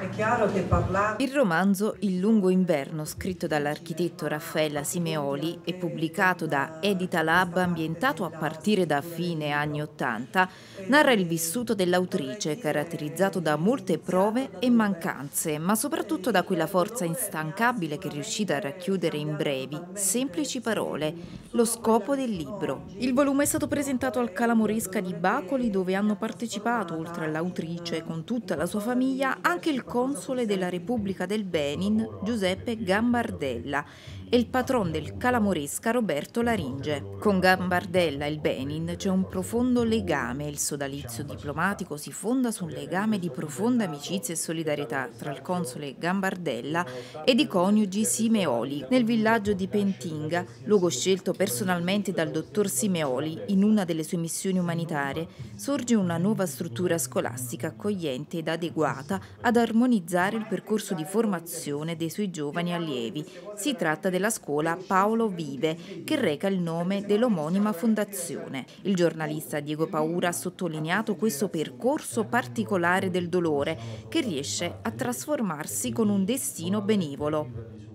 È chiaro che parlare Il romanzo Il lungo inverno, scritto dall'architetto Raffaella Simeoli e pubblicato da Edita Lab, ambientato a partire da fine anni Ottanta, narra il vissuto dell'autrice, caratterizzato da molte prove e mancanze, ma soprattutto da quella forza instancabile che è riuscita a racchiudere in brevi, semplici parole, lo scopo del libro. Il volume è stato presentato al Calamoresca di Bacoli, dove hanno partecipato, oltre all'autrice, con tutta la sua famiglia, anche il console della Repubblica del Benin, Giuseppe Gambardella, e il patron del Calamoresca, Roberto Laringe. Con Gambardella e il Benin c'è un profondo legame. Il sodalizio diplomatico si fonda su un legame di profonda amicizia e solidarietà tra il console Gambardella ed i coniugi Simeoli. Nel villaggio di Pentinga, luogo scelto personalmente dal dottor Simeoli in una delle sue missioni umanitarie, sorge una nuova struttura scolastica accogliente ed adeguata ad armonizzare il percorso di formazione dei suoi giovani allievi. Si tratta della scuola Paolo Vive, che reca il nome dell'omonima fondazione. Il giornalista Diego Paura ha sottolineato questo percorso particolare del dolore, che riesce a trasformarsi con un destino benevolo.